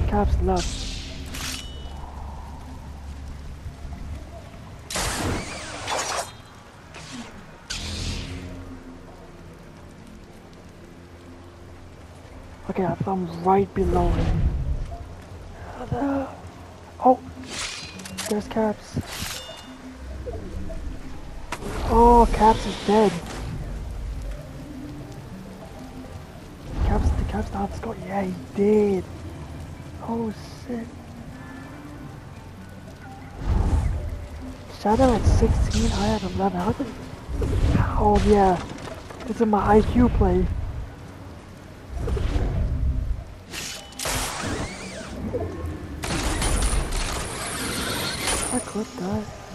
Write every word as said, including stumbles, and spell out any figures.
Caps left. Okay, I'm right below him. Oh, there's Caps. Oh, Caps is dead. Caps, the Caps not score. Yeah, he did. Oh shit. Shadow at sixteen, I had eleven. How did? Oh yeah, it's in my I Q play. I could die.